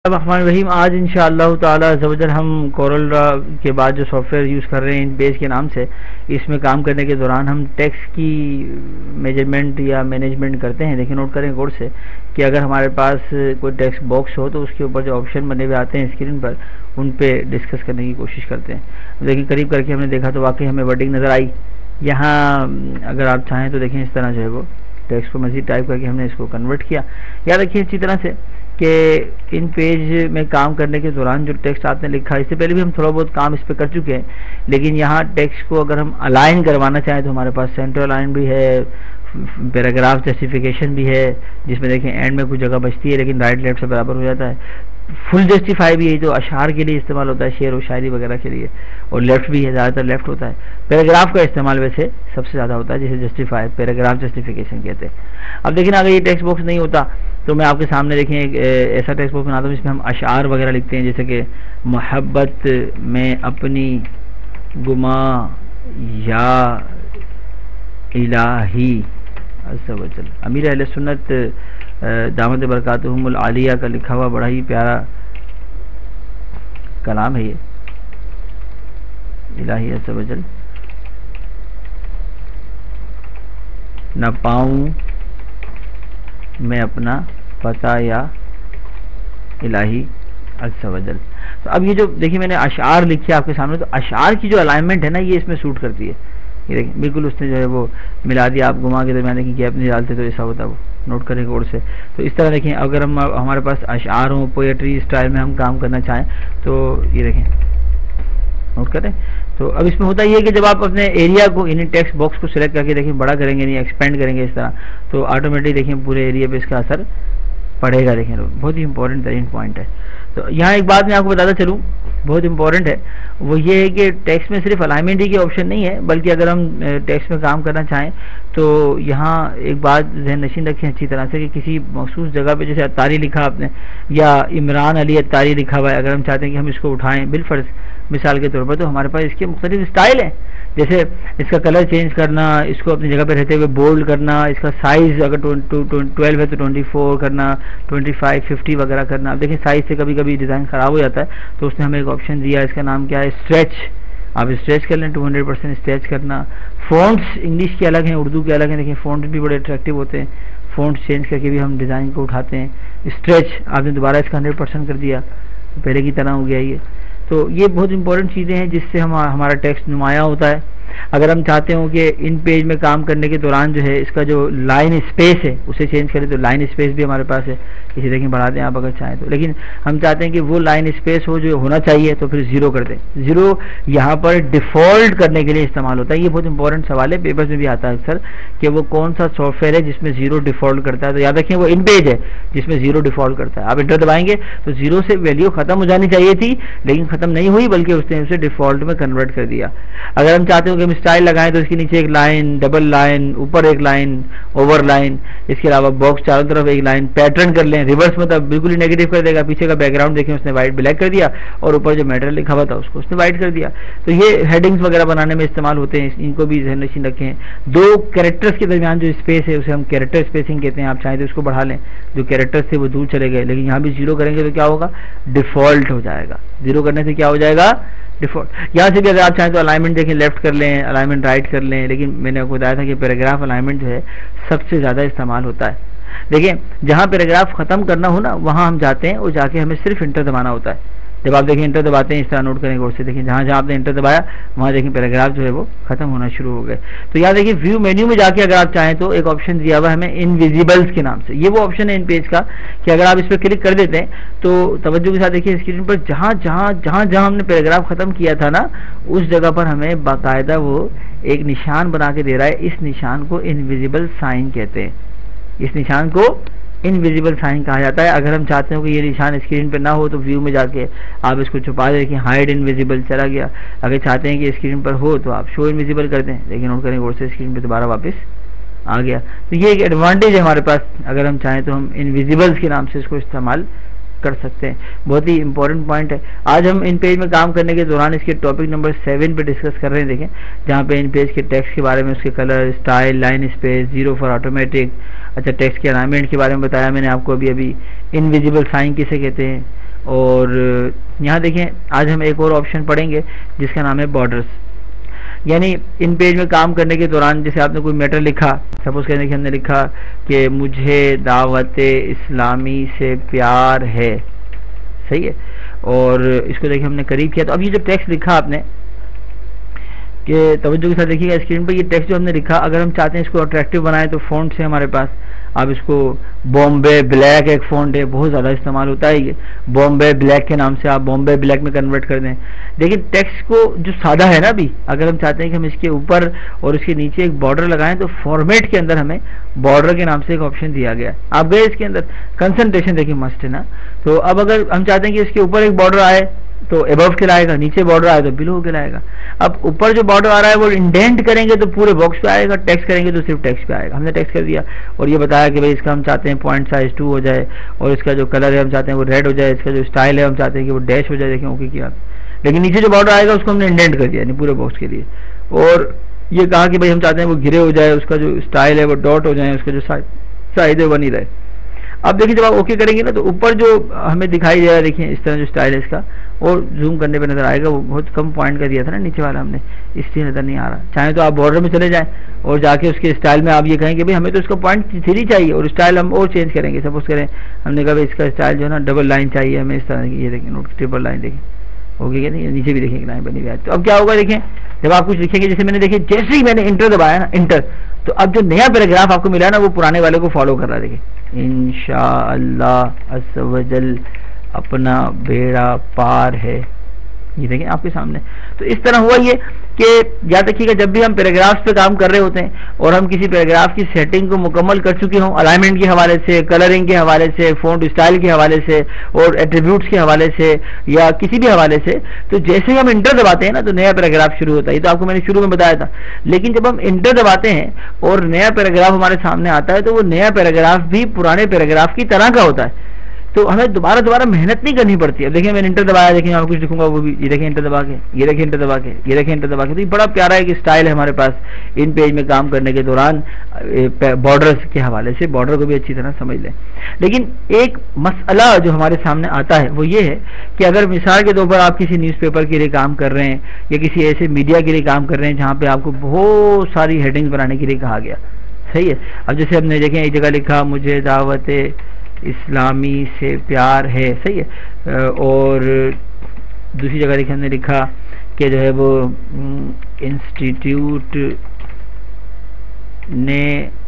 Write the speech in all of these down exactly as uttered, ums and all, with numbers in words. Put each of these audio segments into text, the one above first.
रहमान रहीम। आज इंशाअल्लाह ताला ज़वजल हम कोरल के बाद जो सॉफ्टवेयर यूज़ कर रहे हैं इनपेज के नाम से, इसमें काम करने के दौरान हम टेक्स्ट की मेजरमेंट या मैनेजमेंट करते हैं। देखिए, नोट करें गौर से कि अगर हमारे पास कोई टेक्स्ट बॉक्स हो तो उसके ऊपर जो ऑप्शन बने हुए आते हैं स्क्रीन पर, उन पे डिस्कस करने की कोशिश करते हैं। देखिए, करीब करके हमने देखा तो वाकई हमें वर्डिंग नज़र आई। यहाँ अगर आप चाहें तो देखें, इस तरह जो है वो टेक्स्ट को मज़ीद टाइप करके हमने इसको कन्वर्ट किया। याद रखिए अच्छी तरह से कि इन पेज में काम करने के दौरान जो टेक्स्ट आपने लिखा, इससे पहले भी हम थोड़ा बहुत काम इस पर कर चुके हैं, लेकिन यहाँ टेक्स्ट को अगर हम अलाइन करवाना चाहें तो हमारे पास सेंटर अलाइन भी है, पैराग्राफ जस्टिफिकेशन भी है, जिसमें देखें एंड में कुछ जगह बचती है लेकिन राइट लेफ्ट से बराबर हो जाता है। फुल जस्टिफाई भी है जो अशार के लिए इस्तेमाल होता है, शेर और शायरी वगैरह के लिए, और लेफ्ट भी है, ज़्यादातर लेफ्ट होता है। पैराग्राफ का इस्तेमाल वैसे सबसे ज़्यादा होता है, जिसे जस्टिफाई पैराग्राफ जस्टिफिकेशन कहते हैं। अब लेकिन अगर ये टेक्स्ट बॉक्स नहीं होता तो मैं आपके सामने देखें एक ऐसा टेक्स्ट बॉक्स बनाता हूँ जिसमें हम अशार वगैरह लिखते हैं, जैसे कि मोहब्बत में अपनी गुमा या इलाही अज़्ज़ व जल। अमीर अहले सुन्नत दामत बरकातुहुमुल आलिया का लिखा हुआ बड़ा ही प्यारा कलाम है ये, इलाही अज़्ज़ व जल। न पाऊँ मैं अपना पता या इलाही अज़्ज़ व जल। तो अब ये जो देखिए मैंने अशार लिखे आपके सामने, तो अशार की जो अलाइनमेंट है ना, ये इसमें सूट करती है। ये देखिए बिल्कुल उसने जो है वो मिला दिया। आप गुमा के दरमियान देखिए गैप नहीं डालते तो ऐसा होता, वो नोट करें गौर से। तो इस तरह देखें, अगर हम हमारे पास अशार हो, पोएट्री स्टाइल में हम काम करना चाहें तो ये देखें, नोट करें। तो अब इसमें होता ये है कि जब आप अपने एरिया को, इन टेक्स्ट बॉक्स को सिलेक्ट करके देखें, बड़ा करेंगे नहीं एक्सपेंड करेंगे इस तरह, तो ऑटोमेटिक देखें पूरे एरिया पे इसका असर पड़ेगा। देखें बहुत ही इंपॉर्टेंट तरीन पॉइंट है। तो यहाँ एक बात मैं आपको बताता चलूँ, बहुत इंपॉर्टेंट है, वो ये है कि टेक्स्ट में सिर्फ अलाइनमेंट ही की ऑप्शन नहीं है, बल्कि अगर हम टेक्स्ट में काम करना चाहें तो यहाँ एक बात ज़हन नशीन रखें अच्छी तरह से कि किसी मखसूस जगह पे, जैसे अत्तारी लिखा आपने या इमरान अली अत्तारी लिखा हुआ है, अगर हम चाहते हैं कि हम इसको उठाएं बिलफर्ज मिसाल के तौर पर, तो हमारे पास इसके मुख्तलिफ स्टाइल हैं। जैसे इसका कलर चेंज करना, इसको अपनी जगह पे रहते हुए बोल्ड करना, इसका साइज़ अगर ट्वेल्व है तो ट्वेंटी फोर करना, ट्वेंटी फाइव फिफ्टी वगैरह करना। अब देखिए साइज़ से कभी कभी डिज़ाइन ख़राब हो जाता है, तो उसने हमें एक ऑप्शन दिया, इसका नाम क्या है, स्ट्रेच। आप स्ट्रेच कर लें, टू हंड्रेड परसेंट स्ट्रेच करना। फ़ॉन्ट्स इंग्लिश के अलग हैं, उर्दू के अलग हैं। देखिए फ़ॉन्ट भी बड़े अट्रैक्टिव होते हैं, फ़ॉन्ट्स चेंज करके भी हम डिज़ाइन को उठाते हैं। स्ट्रेच आपने दोबारा इसका हंड्रेड परसेंट कर दिया, तो पहले की तरह हो गया ये। तो ये बहुत इंपॉर्टेंट चीज़ें हैं जिससे हम हमारा टेक्स्ट नुमाया होता है। अगर हम चाहते हो कि इन पेज में काम करने के दौरान जो है इसका जो लाइन स्पेस है उसे चेंज करें, तो लाइन स्पेस भी हमारे पास है, इसे देखें बढ़ा दें आप अगर चाहें तो। लेकिन हम चाहते हैं कि वो लाइन स्पेस हो जो होना चाहिए, तो फिर ज़ीरो कर दें। ज़ीरो यहाँ पर डिफ़ॉल्ट करने के लिए इस्तेमाल होता है। ये बहुत इंपॉर्टेंट सवाल है, पेपर्स में भी आता है अक्सर कि वो कौन सा सॉफ्टवेयर है जिसमें ज़ीरो डिफ़ॉल्ट करता है। तो याद रखें वो इन पेज है जिसमें ज़ीरो डिफ़ॉल्ट करता है। आप इंटर दबाएंगे तो ज़ीरो से वैल्यू ख़त्म हो जानी चाहिए थी, लेकिन ख़त्म नहीं हुई, बल्कि उसने उसे डिफ़ॉल्ट में कन्वर्ट कर दिया। अगर हम चाहते हो कि हम स्टाइल लगाएं तो इसके नीचे एक लाइन, डबल लाइन, ऊपर एक लाइन, ओवर लाइन, इसके अलावा बॉक्स चारों तरफ एक लाइन, पैटर्न कर लें। रिवर्स मतलब बिल्कुल ही नेगेटिव कर देगा, पीछे का बैकग्राउंड देखें उसने वाइट ब्लैक कर दिया और ऊपर जो मैटर लिखा हुआ था उसको उसने वाइट कर दिया। तो ये हेडिंग्स वगैरह बनाने में इस्तेमाल होते हैं, इनको भी ध्यान नशीन रखें। दो कैरेक्टर्स के दरमियान जो स्पेस है उसे हम कैरेक्टर स्पेसिंग कहते हैं। आप चाहें तो उसको बढ़ा लें, जो कैरेक्टर्स थे वो दूर चले गए, लेकिन यहाँ भी जीरो करेंगे तो क्या होगा, डिफॉल्ट हो जाएगा। जीरो करने से क्या हो जाएगा, डिफॉल्ट। यहाँ से भी अगर आप चाहें तो अलाइनमेंट देखें, लेफ्ट कर लें, अलाइनमेंट राइट कर लें, लेकिन मैंने आपको बताया था कि पैराग्राफ अलाइनमेंट जो है सबसे ज़्यादा इस्तेमाल होता है। देखिए जहाँ पैराग्राफ ख़त्म करना हो ना, वहाँ हम जाते हैं और जाके हमें सिर्फ इंटर दबाना होता है। जब आप देखें इंटर दबाते हैं, इस तरह नोट करें गौर से, देखें जहाँ जहाँ आपने इंटर दबाया वहाँ देखें पैराग्राफ जो है वो खत्म होना शुरू हो गए। तो यहाँ देखिए व्यू मेन्यू में जाके अगर आप चाहें तो एक ऑप्शन दिया हुआ है हमें इनविजिबल्स के नाम से। ये वो ऑप्शन है इन पेज का कि अगर आप इस पर क्लिक कर देते हैं तो तवज्जो के साथ देखिए स्क्रीन पर जहाँ जहाँ जहाँ जहाँ हमने पैराग्राफ खत्म किया था ना, उस जगह पर हमें बाकायदा वो एक निशान बना के दे रहा है। इस निशान को इनविजिबल साइन कहते हैं। इस निशान को इनविजिबल साइन कहा जाता है। अगर हम चाहते हो कि ये निशान स्क्रीन पर ना हो तो व्यू में जाके आप इसको छुपा दें कि हाइड इनविजिबल चला गया। अगर चाहते हैं कि स्क्रीन पर हो तो आप शो इनविजिबल कर दें, लेकिन नोट करें और से स्क्रीन पर दोबारा वापस आ गया। तो ये एक एडवांटेज है हमारे पास, अगर हम चाहें तो हम इनविजिबल्स के नाम से इसको इस्तेमाल कर सकते हैं। बहुत ही इंपॉर्टेंट पॉइंट है। आज हम इन पेज में काम करने के दौरान इसके टॉपिक नंबर सेवन पे डिस्कस कर रहे हैं। देखें जहाँ पे इन पेज के टेक्स्ट के बारे में, उसके colour, style, line space, zero for automatic, अच्छा, टेक्स्ट के अलाइनमेंट के बारे में बताया मैंने आपको अभी अभी, इनविजिबल साइन किसे कहते हैं। और यहाँ देखें आज हम एक और ऑप्शन पढ़ेंगे जिसका नाम है बॉर्डर्स। यानी इन पेज में काम करने के दौरान जैसे आपने कोई मैटर लिखा, सपोज कहने कि हमने लिखा कि मुझे दावत इस्लामी से प्यार है, सही है, और इसको देखिए हमने करीब किया। तो अब ये जो टेक्स्ट लिखा आपने कि तवज्जो के साथ देखिएगा स्क्रीन पर, ये टेक्स्ट जो हमने लिखा अगर हम चाहते हैं इसको अट्रैक्टिव बनाएं तो फ़ॉन्ट से हमारे पास, आप इसको बॉम्बे ब्लैक एक फ़ॉन्ट है, बहुत ज़्यादा इस्तेमाल होता है ये, बॉम्बे ब्लैक के नाम से आप बॉम्बे ब्लैक में कन्वर्ट कर दें। लेकिन टेक्स्ट को जो सादा है ना अभी, अगर हम चाहते हैं कि हम इसके ऊपर और इसके नीचे एक बॉर्डर लगाएं तो फॉर्मेट के अंदर हमें बॉर्डर के नाम से एक ऑप्शन दिया गया है। आप गए इसके अंदर, कंसंट्रेशन देखिए मस्ट है ना। तो अब अगर हम चाहते हैं कि इसके ऊपर एक बॉर्डर आए तो एबव के लाएगा, नीचे बॉर्डर आए तो बिलो के लाएगा। अब ऊपर जो बॉर्डर आ रहा है वो इंडेंट करेंगे तो पूरे बॉक्स पे आएगा, टेक्स्ट करेंगे तो सिर्फ टेक्स्ट पे आएगा। हमने टेक्स्ट कर दिया और ये बताया कि भाई इसका हम चाहते हैं पॉइंट साइज टू हो जाए, और इसका जो कलर है हम चाहते हैं वो रेड हो जाए, इसका जो स्टाइल है हम चाहते हैं कि वो डैश हो जाए। देखें ओके किया, लेकिन नीचे जो बॉर्डर आएगा उसको हमने इंडेंट कर दिया पूरे बॉक्स के लिए। और ये कहा कि भाई हम चाहते हैं वो घिरे हो जाए, उसका जो स्टाइल है वो डॉट हो जाए, उसका जो साइज है वो नहीं रहे। अब देखिए जब आप ओके करेंगे ना तो ऊपर जो हमें दिखाई दे रहा है, देखिए इस तरह जो स्टाइल है इसका, और जूम करने पे नजर आएगा, वो बहुत कम पॉइंट का दिया था ना नीचे वाला हमने, इसलिए नजर नहीं आ रहा। चाहे तो आप बॉर्डर में चले जाएं और जाके उसके स्टाइल में आप ये कहेंगे भाई हमें तो इसका पॉइंट थ्री चाहिए और स्टाइल हम और चेंज करेंगे। सपोज करें हमने कहा भाई इसका स्टाइल जो है ना डबल लाइन चाहिए हमें, इस तरह की, ये देखें नोट ट्रिपल लाइन देखें, ओके क्या नहीं, नीचे भी देखेंगे लाइन बनी हुई है। तो अब क्या होगा देखें, जब आप कुछ लिखेंगे, जैसे मैंने देखिए जैसे ही मैंने इंटर दबाया ना, इंटर, तो अब जो नया पैराग्राफ आपको मिला ना वो पुराने वाले को फॉलो कर रहा है। देखिए इंशाअल्लाह अज़्ज़ व जल अपना बेड़ा पार है, ये देखें आपके सामने। तो इस तरह हुआ ये कि याद रखिएगा जब भी हम पैराग्राफ्स पे काम कर रहे होते हैं और हम किसी पैराग्राफ की सेटिंग को मुकम्मल कर चुके हों, अलाइनमेंट के हवाले से, कलरिंग के हवाले से, फ़ॉन्ट स्टाइल के हवाले से और एट्रीब्यूट्स के हवाले से या किसी भी हवाले से, तो जैसे ही हम इंटर दबाते हैं ना तो नया पैराग्राफ शुरू होता है। ये तो आपको मैंने शुरू में बताया था। लेकिन जब हम इंटर दबाते हैं और नया पैराग्राफ हमारे सामने आता है तो वो नया पैराग्राफ भी पुराने पैराग्राफ की तरह का होता है, तो हमें दोबारा दोबारा मेहनत नहीं करनी पड़ती है। अब देखिए मैंने इंटर दबाया, देखिए मैं कुछ लिखूंगा वो भी, ये देखिए इंटर दबा के, ये देखिए इंटर दबा के, ये देखिए इंटर दबा के। तो ये बड़ा प्यारा एक स्टाइल है हमारे पास इन पेज में काम करने के दौरान बॉर्डर्स के हवाले से, बॉर्डर को भी अच्छी तरह समझ लें। लेकिन एक मसला जो हमारे सामने आता है वो ये है कि अगर मिसाल के तौर पर आप किसी न्यूज़पेपर के लिए काम कर रहे हैं या किसी ऐसे मीडिया के लिए काम कर रहे हैं जहाँ पे आपको बहुत सारी हेडिंग्स बनाने के लिए कहा गया, सही है। अब जैसे हमने देखें एक जगह लिखा मुझे दावत इस्लामी से प्यार है, सही है, और दूसरी जगह देखिए हमने लिखा कि जो है वो इंस्टीट्यूट ने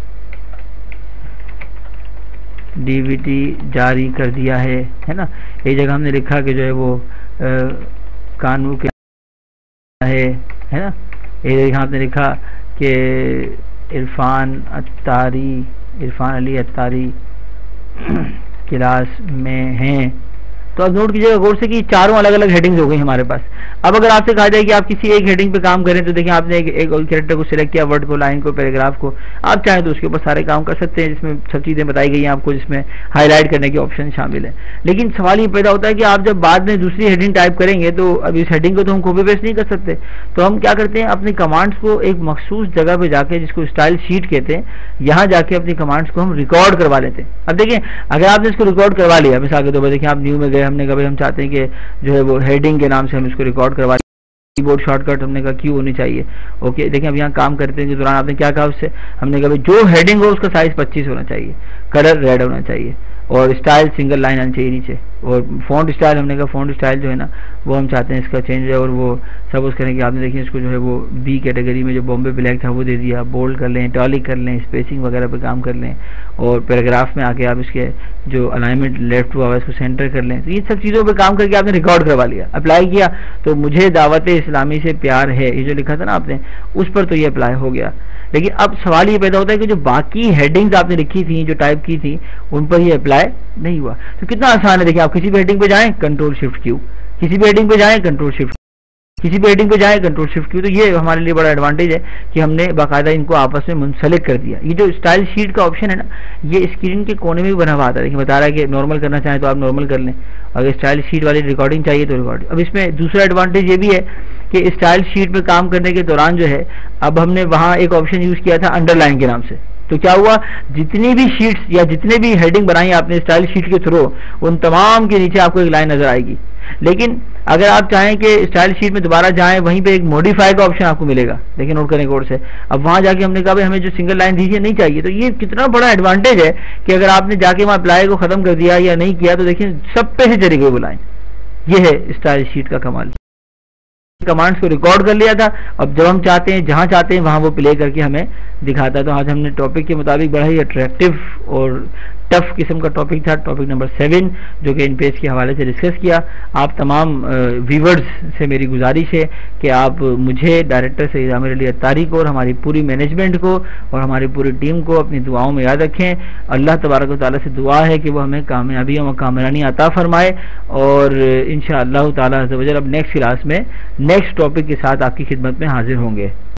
डीवीडी जारी कर दिया है, है ना। एक जगह हमने लिखा कि जो है वो कानून के है, है ना। एक जगह हमने लिखा कि इरफान अत्तारी, इरफान अली अत्तारी क्लास में हैं। तो अब नोट कीजिएगा गौर से कि चारों अलग अलग हेडिंग्स हो गई हमारे पास। अब अगर आपसे कहा जाए कि आप किसी एक हेडिंग पे काम करें तो देखिए आपने एक, एक कैरेक्टर को सिलेक्ट किया, वर्ड को, लाइन को, पैराग्राफ को, आप चाहें तो उसके ऊपर सारे काम कर सकते हैं जिसमें सब चीज़ें बताई गई हैं आपको, जिसमें हाईलाइट करने के ऑप्शन शामिल है। लेकिन सवाल ये पैदा होता है कि आप जब बाद में दूसरी हेडिंग टाइप करेंगे तो अब इस हेडिंग को तो हम कॉपी पेस्ट नहीं कर सकते, तो हम क्या करते हैं अपनी कमांड्स को एक मखसूस जगह पर जाके, जिसको स्टाइल शीट कहते हैं, यहाँ जाके अपनी कमांड्स को हम रिकॉर्ड करवा लेते हैं। अब देखिए अगर आपने इसको रिकॉर्ड करवा लिया, मिसाल के तौर पर देखिए आप न्यू में गए, हमने कहा हम चाहते हैं कि जो है वो हेडिंग के नाम से हम इसको रिकॉर्ड करवा, कीबोर्ड शॉर्टकट हमने कहा क्यू होनी चाहिए, ओके। देखिए अब यहाँ काम करते के दौरान आपने क्या कहा उससे, हमने कहा जो हेडिंग हो उसका साइज पच्चीस होना चाहिए, कलर रेड होना चाहिए और स्टाइल सिंगल लाइन आनी चाहिए नीचे, और फॉन्ट स्टाइल हमने कहा फॉन्ट स्टाइल जो है ना वो हम चाहते हैं इसका चेंज है, और वो सपोज करें कि आपने देखिए इसको जो है वो बी कैटेगरी में जो बॉम्बे ब्लैक था वो दे दिया, बोल्ड कर लें, टॉलिक कर लें, स्पेसिंग वगैरह पे काम कर लें, और पैराग्राफ में आके आप इसके जो अलाइनमेंट लेफ्ट हुआ है इसको सेंटर कर लें। तो ये सब चीज़ों पे काम करके आपने रिकॉर्ड करवा लिया, अप्लाई किया, तो मुझे दावत इस्लामी से प्यार है ये जो लिखा था ना आपने, उस पर तो ये अप्लाई हो गया। लेकिन अब सवाल ये पैदा होता है कि जो बाकी हेडिंग्स आपने लिखी थी, जो टाइप की थी, उन पर ये अप्लाई नहीं हुआ। तो कितना आसान है, देखिए आप किसी भी हेडिंग पे जाएं कंट्रोल शिफ्ट क्यू, किसी भी हेडिंग पे जाएं कंट्रोल शिफ्ट, किसी भी हेडिंग पे जाएं कंट्रोल शिफ्ट क्यू। तो ये हमारे लिए बड़ा एडवांटेज है कि हमने बाकायदा इनको आपस में मुंसलिक कर दिया। ये जो स्टाइल शीट का ऑप्शन है ना, ये स्क्रीन के कोने में भी बना हुआ आता है, देखिए बता रहा है कि नॉर्मल करना चाहें तो आप नॉर्मल कर लें, अगर स्टाइल शीट वाली रिकॉर्डिंग चाहिए तो रिकॉर्डिंग। अब इसमें दूसरा एडवांटेज ये भी है कि स्टाइल शीट पे काम करने के दौरान जो है, अब हमने वहाँ एक ऑप्शन यूज़ किया था अंडरलाइन के नाम से, तो क्या हुआ, जितनी भी शीट्स या जितने भी हेडिंग बनाई आपने स्टाइल शीट के थ्रू, उन तमाम के नीचे आपको एक लाइन नजर आएगी। लेकिन अगर आप चाहें कि स्टाइल शीट में दोबारा जाएं, वहीं पे एक मॉडिफाई का ऑप्शन आपको मिलेगा, देखिए नोट करें कोड से। अब वहां जाके हमने कहा भाई हमें जो सिंगल लाइन दीजिए नहीं चाहिए, तो ये कितना बड़ा एडवांटेज है कि अगर आपने जाके वहां अप्लाई को खत्म कर दिया या नहीं किया तो देखिए सब पे से चली गई वो लाइन। ये है स्टाइल शीट का कमाल। कमांड्स को रिकॉर्ड कर लिया था, अब जब हम चाहते हैं जहां चाहते हैं वहां वो प्ले करके हमें दिखाता है। तो आज हमने टॉपिक के मुताबिक बड़ा ही अट्रैक्टिव और टफ किस्म का टॉपिक था, टॉपिक नंबर सेवन, जो कि इन पेज के हवाले से डिस्कस किया। आप तमाम व्यूवर्स से मेरी गुजारिश है कि आप मुझे, डायरेक्टर सईद आमिर अली अत्तारी को और हमारी पूरी मैनेजमेंट को और हमारी पूरी टीम को अपनी दुआओं में याद रखें। अल्लाह तबारक व तआला से दुआ है कि वो हमें कामयाबी और कामरानी अता फरमाए, और इंशाअल्लाह ताला अज़्ज़ व जल अब नेक्स्ट क्लास में नेक्स्ट टॉपिक के साथ आपकी खिदमत में हाजिर होंगे।